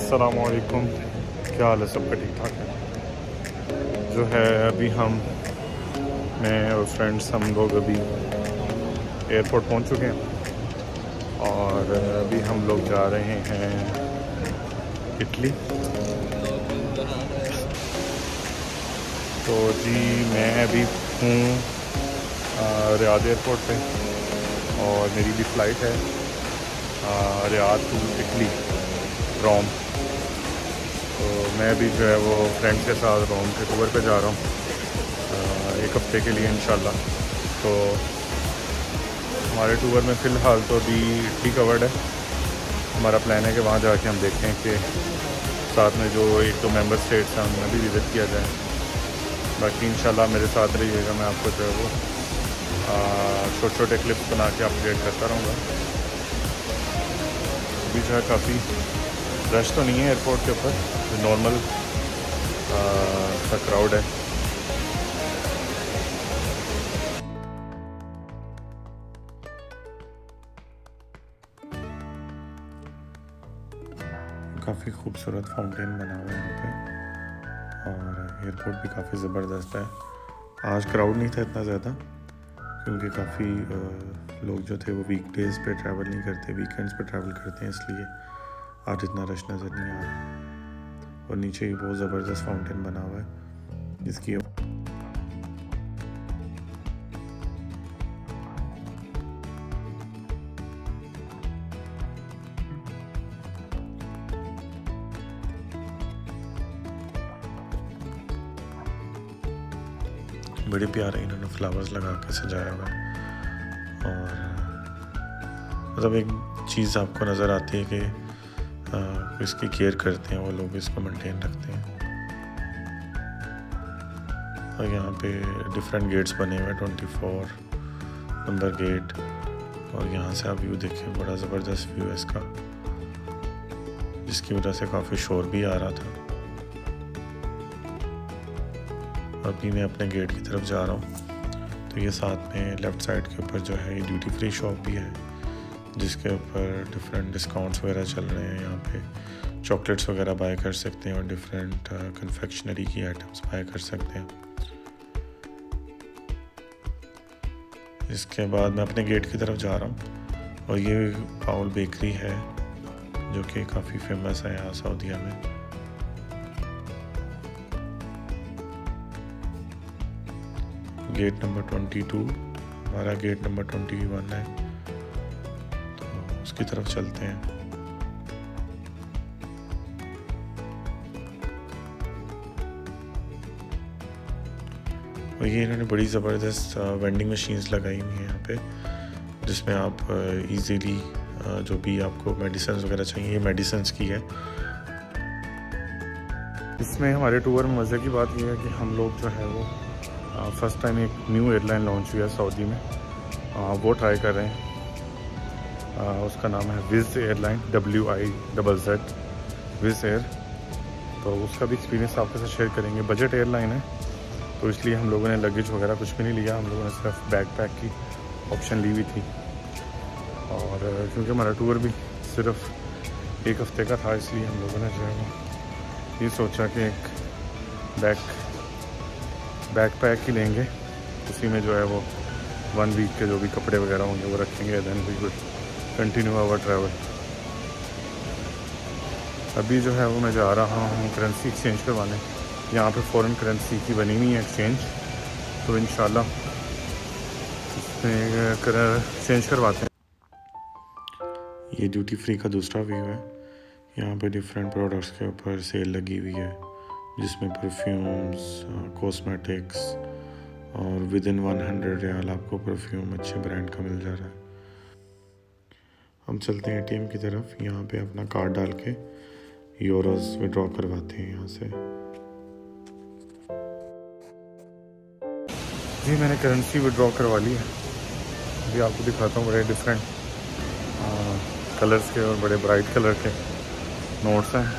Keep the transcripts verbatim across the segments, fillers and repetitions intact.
अस्सलामुअलैकुम, क्या हाल है? सबका ठीक ठाक है? जो है अभी हम मैं और फ्रेंड्स हम लोग अभी एयरपोर्ट पहुंच चुके हैं और अभी हम लोग जा रहे हैं इटली। तो जी मैं अभी हूँ रियाद एयरपोर्ट पे और मेरी भी फ़्लाइट है रियाद टू इटली रोम। तो मैं भी जो है वो फ्रेंड्स के साथ रोम के टूर पे जा रहा हूँ एक हफ़्ते के लिए इंशाल्लाह। तो हमारे टूर में फ़िलहाल तो अभी इटली कवर्ड है। हमारा प्लान है कि वहाँ जाके हम देखते हैं कि साथ में जो एक दो मेंबर स्टेट्स हैं उनमें भी विज़िट किया जाए। बाकी इंशाल्लाह मेरे साथ रहिएगा, मैं आपको जो है वो छोटे छोटे क्लिप्स बना के अपडेट करता रहूँगा। अभी जो है काफ़ी रश तो नहीं है एयरपोर्ट के ऊपर, नॉर्मल सा क्राउड है। काफ़ी खूबसूरत फाउंटेन बना हुआ है यहाँ पे और एयरपोर्ट भी काफ़ी ज़बरदस्त है। आज क्राउड नहीं था इतना ज़्यादा क्योंकि काफ़ी लोग जो थे वो वीकडेज़ पे ट्रैवल नहीं करते, वीकेंड्स पे ट्रैवल करते हैं, इसलिए आज इतना रश नज़र नहीं आ रहा। और नीचे ही बहुत ज़बरदस्त फाउंटेन बना हुआ है जिसकी बड़े प्यारे इन्होंने फ्लावर्स लगा के सजाया हुआ है। और मतलब एक चीज़ आपको नज़र आती है कि आ, इसकी केयर करते हैं वो लोग, इसको मेंटेन रखते हैं। और यहाँ पे डिफरेंट गेट्स बने हुए हैं, ट्वेंटी फोर नंबर गेट। और यहाँ से आप व्यू देखें, बड़ा ज़बरदस्त व्यू है इसका, जिसकी वजह से काफ़ी शोर भी आ रहा था। अभी मैं अपने गेट की तरफ जा रहा हूँ। तो ये साथ में लेफ़्ट साइड के ऊपर जो है ये ड्यूटी फ्री शॉप भी है जिसके ऊपर डिफरेंट डिस्काउंट्स वगैरह चल रहे हैं। यहाँ पे चॉकलेट्स वगैरह बाय कर सकते हैं और डिफरेंट कन्फेक्शनरी की आइटम्स बाय कर सकते हैं। इसके बाद मैं अपने गेट की तरफ जा रहा हूँ और ये पाउल बेकरी है जो कि काफ़ी फेमस है यहाँ सऊदीया में। गेट नंबर ट्वेंटी टू, हमारा गेट नंबर ट्वेंटी वन है, तो उसकी तरफ चलते हैं। और ये इन्होंने बड़ी ज़बरदस्त वेंडिंग मशीन्स लगाई हुई हैं यहाँ पे, जिसमें आप इजीली जो भी आपको मेडिसिन वगैरह चाहिए, ये मेडिसिन की है। इसमें हमारे टूर में मज़े की बात यह है कि हम लोग जो है वो फर्स्ट टाइम एक न्यू एयरलाइन लॉन्च हुई है सऊदी में, आ, वो ट्राई कर रहे हैं। आ, उसका नाम है Wizz airline, W I double Z Wizz air. तो उसका भी एक्सपीरियंस आपके साथ शेयर करेंगे। बजट एयरलाइन है तो इसलिए हम लोगों ने लगेज वगैरह कुछ भी नहीं लिया, हम लोगों ने सिर्फ बैग पैक की ऑप्शन ली हुई थी। और क्योंकि हमारा टूर भी सिर्फ एक हफ़्ते का था, इसलिए हम लोगों ने जो है वो ये सोचा कि एक बैग बैक पैक ही लेंगे, उसी में जो है वो वन वीक के जो भी कपड़े वगैरह होंगे वो रखेंगे। Then we will continue our travel. अभी जो है वो मैं जा रहा हूँ करेंसी एक्सचेंज करवाने। यहाँ पे फॉरेन करेंसी की बनी हुई है एक्सचेंज, तो इंशाल्लाह इसमें कर एक्सचेंज करवाते हैं। ये ड्यूटी फ्री का दूसरा व्यू है। यहाँ पे डिफरेंट प्रोडक्ट्स के ऊपर सेल लगी हुई है जिसमें परफ्यूम्स, कॉस्मेटिक्स और with in one hundred riyal आपको परफ्यूम अच्छे ब्रांड का मिल जा रहा है। हम चलते हैं एटीएम की तरफ। यहाँ पे अपना कार्ड डाल के यूरोस विड्रॉ करवाते हैं यहाँ से। जी मैंने करेंसी विड्रॉ करवा ली है। अभी आपको दिखाता हूँ, बड़े डिफरेंट कलर्स के और बड़े ब्राइट कलर के नोट्स हैं,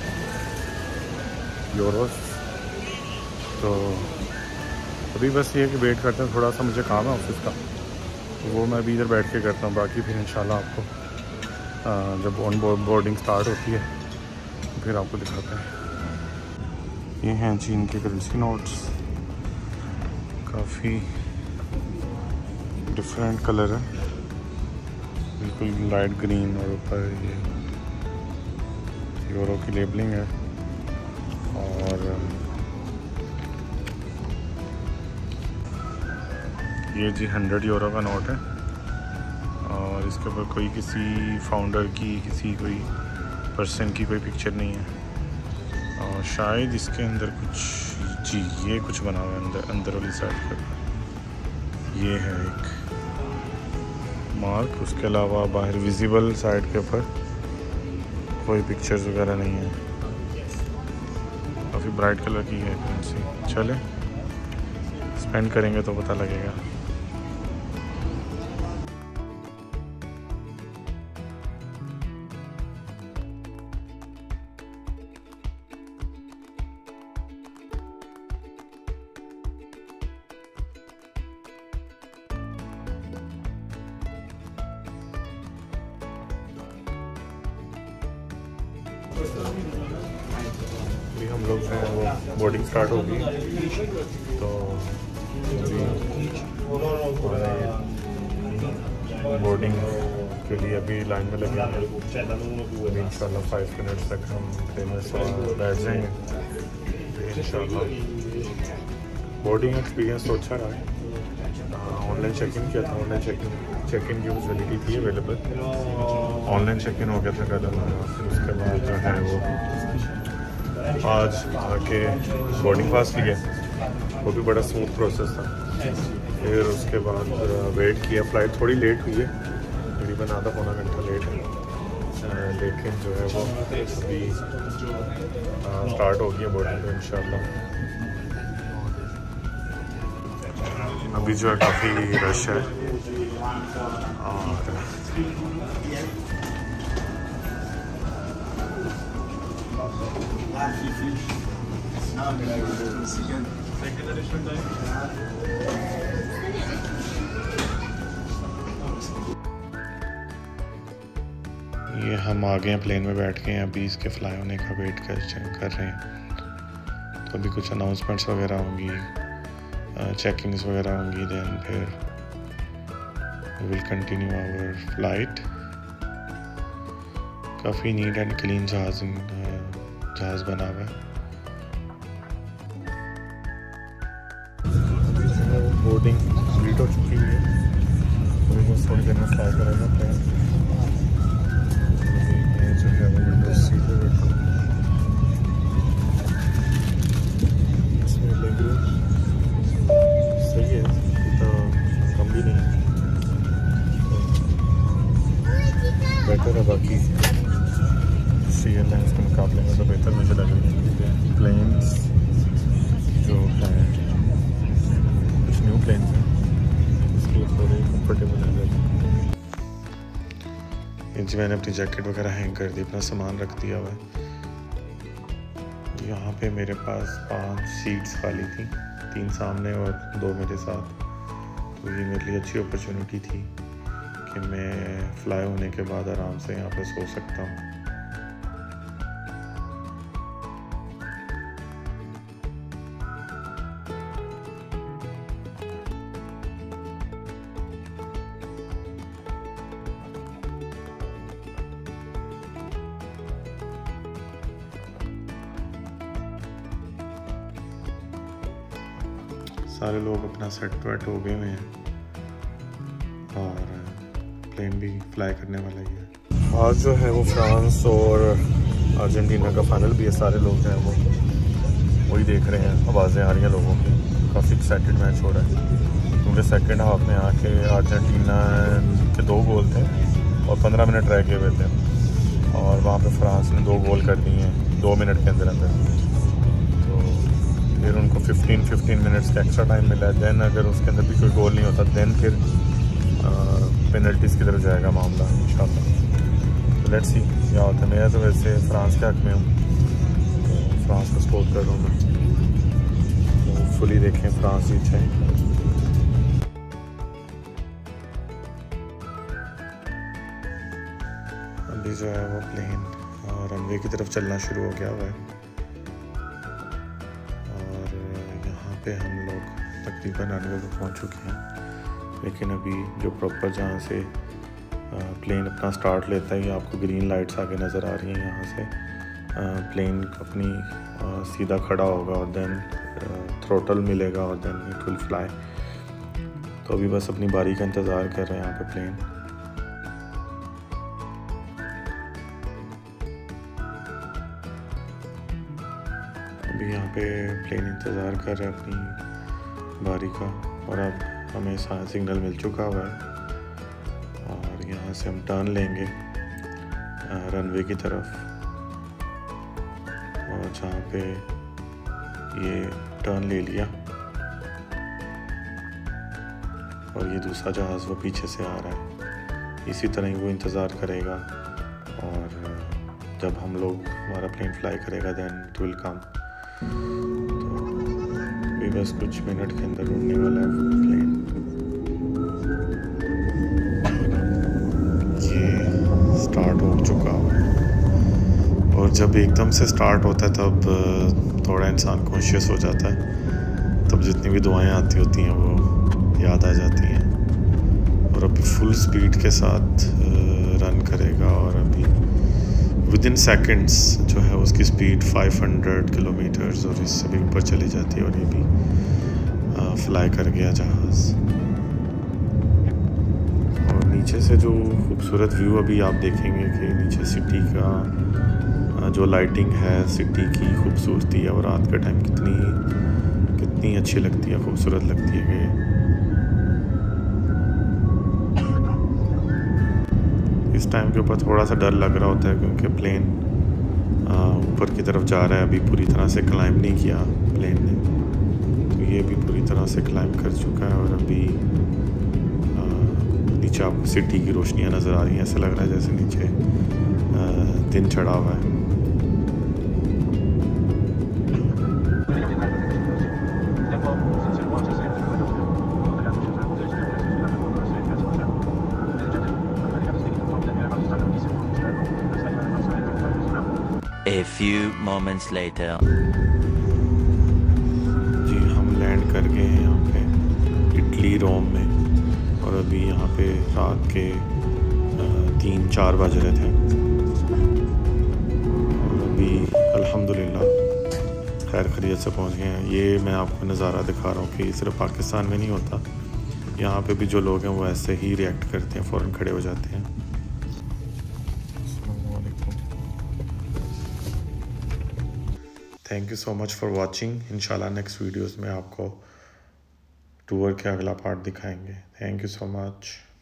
यूरोस। तो अभी बस ये कि वेट करते हैं, थोड़ा सा मुझे काम है ऑफिस का, तो वो मैं अभी इधर बैठ के करता हूँ। बाकी फिर इंशाल्लाह आपको जब ऑन बोर्डिंग स्टार्ट होती है फिर आपको दिखाते हैं। ये हैं जी इनके करेंसी नोट्स, काफ़ी डिफरेंट कलर है, बिल्कुल लाइट ग्रीन और ऊपर ये यूरो की लेबलिंग है। और ये जी हंड्रेड यूरो का नोट है और इसके ऊपर कोई किसी फाउंडर की, किसी कोई पर्सन की कोई पिक्चर नहीं है। और शायद इसके अंदर कुछ, जी ये कुछ बना हुआ है अंदर, अंदर वाली साइड पर ये है एक मार्क। उसके अलावा बाहर विजिबल साइड के ऊपर कोई पिक्चर्स वगैरह नहीं है। काफ़ी ब्राइट कलर की है करेंसी। चले स्पेंड करेंगे तो पता लगेगा। अभी हम लोग जो है वो बोर्डिंग स्टार्ट होगी, तो बोर्डिंग के लिए अभी लाइन में लगे हैं। अभी इंशाल्लाह फाइव मिनट्स तक हम ट्रेन में बैठ जाएंगे इंशाल्लाह। बोर्डिंग एक्सपीरियंस तो अच्छा रहा है। ऑनलाइन चेक इन किया था, online check in check in की फैसिलिटी थी अवेलेबल। ऑनलाइन चेक इन हो गया था कल हमारा। फिर उसके बाद जो है वो आज आके बोर्डिंग पास लिया, वो भी बड़ा स्मूथ प्रोसेस था। फिर उसके बाद वेट किया। फ़्लाइट थोड़ी लेट हुई है, तकरीबन आधा पौना घंटा लेट है, लेकिन जो है वो अभी स्टार्ट हो गया बोर्डिंग तो इंशाल्लाह। अभी जो है काफ़ी रश है और ये हम आ गए हैं, प्लेन में बैठ गए हैं। अभी इसके फ्लाई होने का वेट कर कर रहे हैं। तो अभी कुछ अनाउंसमेंट्स वगैरह होंगी, चेकिंग्स वगैरह होंगी, देन फिर we will continue our flight. काफ़ी नीट एंड क्लीन जहाज़ जहाज़ बना हुआ है। बोर्डिंग कंप्लीट हो चुकी है, अभी बस थोड़ी देर में फ्लाई करेगा प्लेन। जो है वो विंडो सीट पे बैठा हूँ, इसमें लगी सही है, इतना कम भी नहीं है, बेटर है। बाकी सी एयरलाइंस के मुकाबले में तो बेहतर मुझे लग रही है। प्लेन्स जो है कुछ न्यू प्लेन्स हैं, इसलिए थोड़े कंफर्टेबल है। जी मैंने अपनी जैकेट वगैरह हैंग कर दी, अपना सामान रख दिया हुआ है। यहाँ पे मेरे पास पांच सीट्स खाली थी, तीन सामने और दो मेरे साथ। तो ये मेरे लिए अच्छी अपॉर्चुनिटी थी कि मैं फ्लाई होने के बाद आराम से यहाँ पे सो सकता हूँ। सारे लोग अपना सेट वेट हो गए हुए हैं और प्लेन भी फ्लाई करने वाला ही है। आज जो है वो फ्रांस और अर्जेंटीना का फाइनल भी है। सारे लोग जो हैं वो वही देख रहे हैं, आवाज़ें आ रही हैं लोगों की। काफ़ी एक्साइटेड मैच हो रहा है क्योंकि सेकंड हाफ में आके अर्जेंटीना के दो गोल थे और पंद्रह मिनट रह गए हुए थे और वहाँ पे फ्रांस ने दो गोल कर दिए हैं दो मिनट के अंदर अंदर। फिर उनको फिफ्टीन फिफ्टीन मिनट्स का एक्स्ट्रा टाइम मिला है। दैन अगर उसके अंदर भी कोई गोल नहीं होता दैन फिर पेनल्टीज़ की तरफ जाएगा मामला इंशाल्लाह। तो लेट्स सी क्या होता है। मैं तो वैसे फ्रांस के हक़ में हूँ, तो फ्रांस को सपोर्ट कर रहा हूँ मैं। तो फुली देखें फ्रांस जीत है। अभी जो है वो प्लेन और रनवे की तरफ चलना शुरू हो गया हुआ है। और यहाँ पे हम लोग तकरीबन रनवे पे पहुँच चुके हैं, लेकिन अभी जो प्रॉपर जहाँ से प्लेन अपना स्टार्ट लेता है, आपको ग्रीन लाइट्स आगे नज़र आ रही हैं। यहाँ से प्लेन अपनी आ, सीधा खड़ा होगा और देन थ्रोटल मिलेगा और देन इट विल फ्लाई। तो अभी बस अपनी बारी का इंतज़ार कर रहे हैं यहाँ पे प्लेन। अभी यहाँ पे प्लेन इंतज़ार कर रहे हैं अपनी बारी का, और अब हमें सिग्नल मिल चुका हुआ है और यहाँ से हम टर्न लेंगे रनवे की तरफ। और जहाँ पे ये टर्न ले लिया और ये दूसरा जहाज़ वो पीछे से आ रहा है, इसी तरह ही वो इंतज़ार करेगा और जब हम लोग हमारा प्लेन फ्लाई करेगा देन इट विल कम। तो अभी बस कुछ मिनट के अंदर उड़ने वाला है प्लेन। ये स्टार्ट हो चुका है और जब एकदम से स्टार्ट होता है तब थोड़ा इंसान कॉन्शियस हो जाता है, तब जितनी भी दुआएं आती होती हैं वो याद आ जाती हैं। और अभी फुल स्पीड के साथ रन करेगा और अभी विद इन सेकेंड्स जो है उसकी स्पीड पाँच सौ किलोमीटर्स और इससे भी ऊपर चली जाती है। और ये भी फ्लाई कर गया जहाज़। और नीचे से जो खूबसूरत व्यू अभी आप देखेंगे कि नीचे सिटी का जो लाइटिंग है, सिटी की खूबसूरती है, और रात का टाइम कितनी कितनी अच्छी लगती है, खूबसूरत लगती है कि इस टाइम के ऊपर थोड़ा सा डर लग रहा होता है क्योंकि प्लेन ऊपर की तरफ जा रहा है। अभी पूरी तरह से क्लाइंब नहीं किया प्लेन ने, तो ये भी पूरी तरह से क्लाइंब कर चुका है। और अभी नीचे आपको सिटी की रोशनियाँ नज़र आ रही हैं, ऐसा लग रहा है जैसे नीचे दिन चढ़ा हुआ है। A few moments later. जी हम लैंड कर गए हैं यहाँ पे इटली रोम में, और अभी यहाँ पे रात के तीन चार बज रहे थे। और अभी अल्हम्दुलिल्लाह खैर खैरियत से पहुँच गए हैं। ये मैं आपको नज़ारा दिखा रहा हूँ कि सिर्फ पाकिस्तान में नहीं होता, यहाँ पे भी जो लोग हैं वो ऐसे ही रिएक्ट करते हैं, फ़ौरन खड़े हो जाते हैं। Thank you so much for watching. इंशाल्लाह नेक्स्ट वीडियोस में आपको टूर के अगला पार्ट दिखाएंगे। Thank you so much.